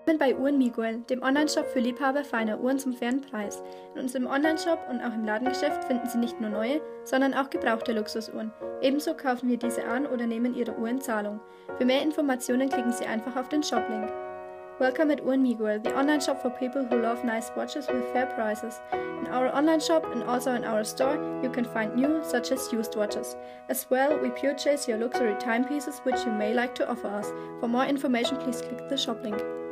Willkommen bei Uhren Miguel, dem Onlineshop für Liebhaber feiner Uhren zum fairen Preis. In unserem Onlineshop und auch im Ladengeschäft finden Sie nicht nur neue, sondern auch gebrauchte Luxusuhren. Ebenso kaufen wir diese an oder nehmen Ihre Uhr in Zahlung. Für mehr Informationen klicken Sie einfach auf den Shop-Link. Welcome at Uhren Miguel, the online shop for people who love nice watches with fair prices. In our online shop and also in our store, you can find new, such as used watches. As well, we purchase your luxury timepieces which you may like to offer us. For more information, please click the shop link.